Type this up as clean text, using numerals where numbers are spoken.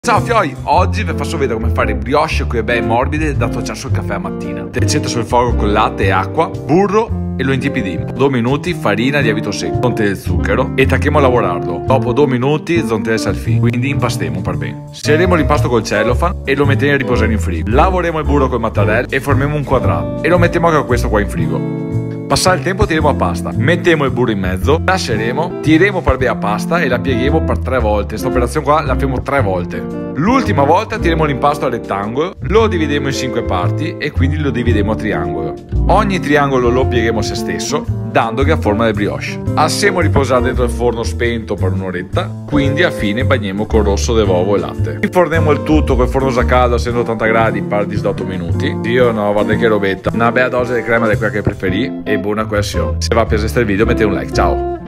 Ciao fioi, oggi vi faccio vedere come fare brioche qui bei morbide da tocciare sul caffè a mattina. Trecento sul fuoco con latte e acqua, burro e lo intipidimmo. 2 minuti farina di lievito secco, zonte del zucchero e tacchiamo a lavorarlo. Dopo 2 minuti zonte del salfì, quindi impastemo per bene. Seremo l'impasto col cellophane e lo mettiamo a riposare in frigo. Lavoreremo il burro col mattarello e formiamo un quadrato e lo mettiamo anche questo qua in frigo. Passare il tempo tireremo a pasta, mettiamo il burro in mezzo, lasceremo, tireremo per bene a pasta e la piegheremo per 3 volte. Questa operazione qua la faremo 3 volte. L'ultima volta tireremo l'impasto a rettangolo, lo dividiamo in 5 parti e quindi lo dividiamo a triangolo. Ogni triangolo lo piegheremo a se stesso, dandogli a forma di brioche. Lasciamo riposare dentro il forno spento per un'oretta, quindi a fine bagniamo con rosso d'uovo e latte. Inforniamo il tutto col forno già caldo a 180 gradi per 18 minuti. Io no, guarda che robetta. Una bella dose di crema di quella che preferì e buona colazione. Se vi è piaciuto il video mettete un like, ciao!